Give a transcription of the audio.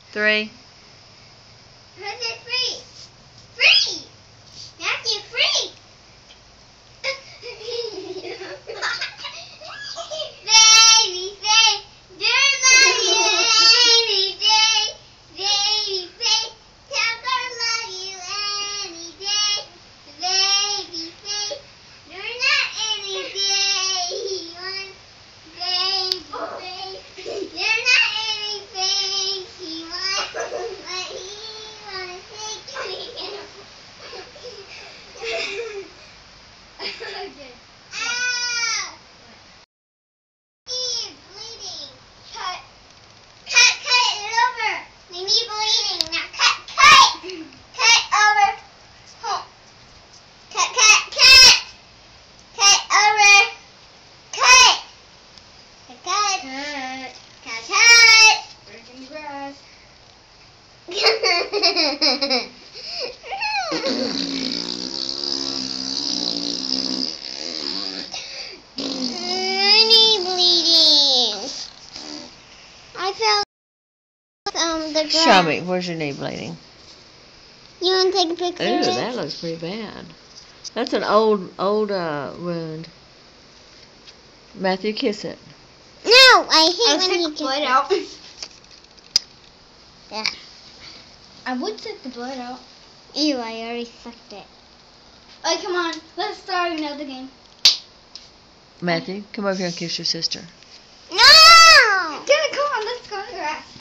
3. How's it free? Free! Matthew, free! Baby, say, you're my baby, day, baby, say, tell God I love you any day, baby, say, you're not any day one, baby, say, you're not anything he wants, but he wants to take me. Okay. Ow! Knee bleeding. Cut. Cut it over. My knee bleeding. Now cut. Cut over. Oh. Cut. Cut over. Cut. Breaking the grass. Knee bleeding. I felt the grass. Show me. Where's your knee bleeding? You want to take a picture Ooh, of it? that looks pretty bad. That's an old wound. Matthew, kiss it. No, I hate when you the blood out. Yeah. I would suck the blood out. Ew, I already sucked it. Oh, come on. Let's start another game. Matthew, come over here and kiss your sister. No! Come on, let's go to the grass.